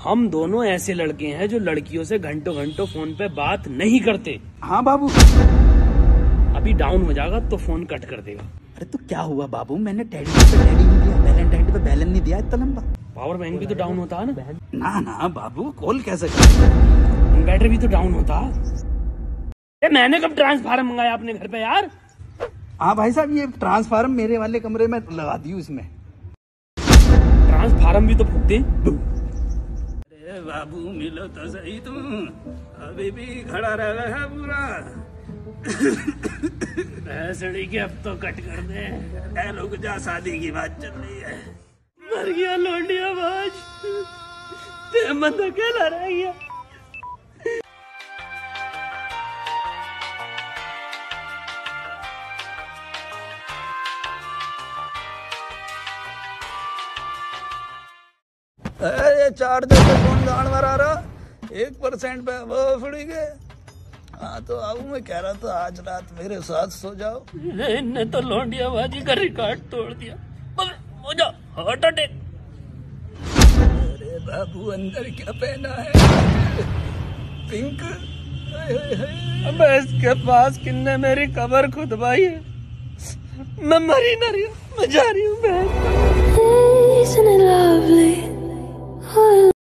हम दोनों ऐसे लड़के हैं जो लड़कियों से घंटों घंटों फोन पे बात नहीं करते। हाँ बाबू। अभी डाउन हो जाएगा तो फोन कट कर देगा। अरे तो क्या हुआ बाबू, मैंने टेडी पे टेडी नहीं दिया, वैलेंटाइन पे बैलेंस नहीं दिया इतना लंबा। पावर बैंक भी तो डाउन होता है ना। ना ना बाबू, कॉल कैसे कर, इन्वर्टर भी तो डाउन होता। मैंने कब ट्रांसफार्मर मंगाया अपने घर पे यार। हाँ भाई साहब, ये ट्रांसफार्मर मेरे वाले कमरे में लगा दी इसमें। ट्रांसफार्मर भी तो फूकते। अरे बाबू मिलो तो सही, तुम अभी भी खड़ा रह गया है पूरा। भैंसड़ी के अब तो कट कर दे। रुक जा, शादी की बात चल रही है। मर गया लौंडिया बाज, ते मन अकेला रह गया। ये चार्जर पे कौन गाड़ मरा रहा, 1% पे वो फुड़ी गए। हाँ तो आऊ, मैं कह रहा था आज रात मेरे साथ सो जाओ। इनने तो लौंडिया बाजी का रिकॉर्ड तोड़ दिया। हो जा, हार्ट अटैक। अरे बाबू अंदर क्या पहना है, पिंक। अब इसके पास किन्ने मेरी कबर खुदवाई है। मैं मरी न रही हूँ, मैं जा रही हूँ।